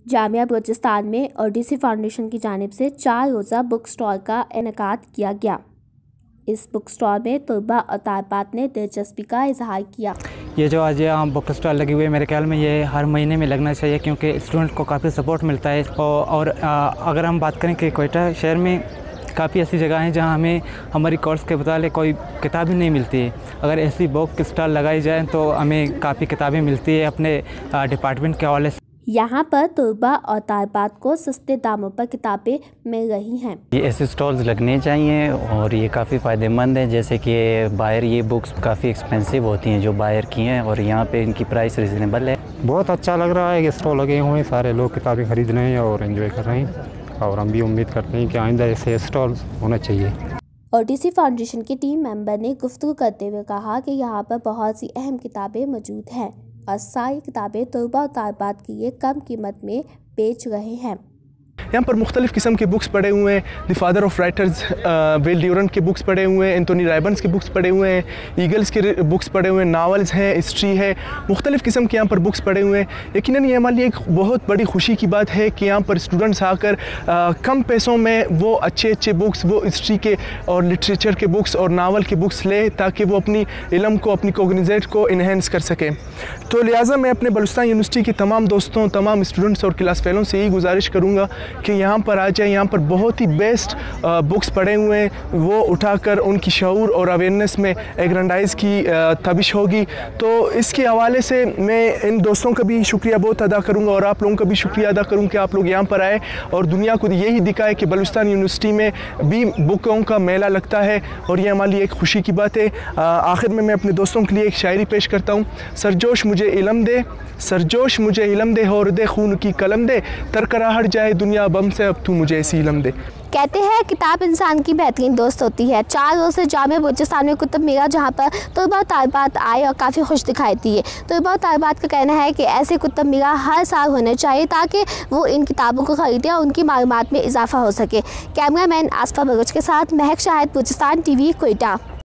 जामिया बलूचिस्तान में ओडिसी फाउंडेशन की जानिब से 4 रोज़ा बुक स्टॉल का इनेकाद किया गया। इस बुक स्टॉल में तलबा और तालिबात ने दिलचस्पी का इजहार किया। ये जो आज यहाँ बुक स्टॉल लगी हुई है, मेरे ख्याल में ये हर महीने में लगना चाहिए क्योंकि स्टूडेंट को काफ़ी सपोर्ट मिलता है। और अगर हम बात करें कि कोयटा शहर में काफ़ी ऐसी जगह हैं जहाँ हमें हमारी कोर्स के मुताबिक कोई किताब ही नहीं मिलती है। अगर ऐसी बुक स्टॉल लगाई जाए तो हमें काफ़ी किताबें मिलती है अपने डिपार्टमेंट के हवाले से। यहाँ पर तलबा और तालिबात को सस्ते दामों पर किताबें मिल रही हैं। ये ऐसे स्टॉल्स लगने चाहिए और ये काफ़ी फ़ायदेमंद हैं, जैसे कि बाहर ये बुक्स काफ़ी एक्सपेंसिव होती हैं जो बाहर की हैं और यहाँ पे इनकी प्राइस रिजनेबल है। बहुत अच्छा लग रहा है कि स्टॉल लगे हुए हैं, सारे लोग किताबें खरीद रहे हैं और एंजॉय कर रहे हैं और हम भी उम्मीद करते हैं कि आइंदा ऐसे स्टॉल्स होना चाहिए। ओडिसी फाउंडेशन की टीम मेंबर ने गुफ्तगू करते हुए कहा कि यहाँ पर बहुत सी अहम किताबें मौजूद हैं और सारी किताबें तलबा और तालिबात के लिए कम कीमत में बेच रहे हैं। यहाँ पर मुख्तलिफ़ किस्म के बुक्स पड़े हुए हैं। The father of writers Will Durant के बुक्स पड़े हुए हैं, एंथोनी रायबन्स के बुक्स पड़े हुए हैं, ईगल्स के बुक्स पड़े हुए हैं, नावल्स हैं, हिस्ट्री है, मुख्तलिफ़ किस्म के यहाँ पर बुक्स पड़े हुए हैं। यकीनन ये हमारे लिए एक बहुत बड़ी खुशी की बात है कि यहाँ पर स्टूडेंट्स आकर कम पैसों में वो अच्छे बुक्स, वो हिस्ट्री के और लिटरेचर के बुक्स और नावल के बुक्स लें ताकि वो अपनी इल्म को, अपनी कोग्निजेट को इन्हेंस कर सकें। तो लिहाजा मैं अपने बलूचिस्तान यूनिवर्सिटी के तमाम दोस्तों, तमाम स्टूडेंट्स और क्लास फेलों से यही गुजारिश करूँगा कि यहाँ पर आ जाए। यहाँ पर बहुत ही बेस्ट बुक्स पढ़े हुए हैं, वो उठाकर उनकी शऊर और अवेयरनेस में एग्रेंडाइज की तबिश होगी। तो इसके हवाले से मैं इन दोस्तों का भी शुक्रिया बहुत अदा करूँगा और आप लोगों का भी शुक्रिया अदा करूँ कि आप लोग यहाँ पर आए और दुनिया को यही दिखाए कि बलूचिस्तान यूनिवर्सिटी में भी बुकों का मेला लगता है और ये हमारे लिए एक खुशी की बात है। आखिर में मैं अपने दोस्तों के लिए एक शायरी पेश करता हूँ। सरजोश मुझे इल्म दे, सरजोश मुझे इल्म दे और दे खून की कलम दे, तरकराहट जाए दुनिया बम से अब तू मुझे ऐसी इल्म दे। कहते हैं किताब इंसान की बेहतरीन दोस्त होती है। 4 रोज़ से जामिया बलूचिस्तान में कुतुब मेला, जहाँ पर तलबा और तालिबात आए और काफ़ी खुश दिखाई दिए। तलबा और तालिबात का कहना है कि ऐसे कुतुब मेला हर साल होने चाहिए ताकि वो इन किताबों को ख़रीदें और उनकी मालूमात में इजाफा हो सके। कैमरामैन आसफा बलोच के साथ महक शाहिद, बलूचिस्तान टीवी, कोयटा।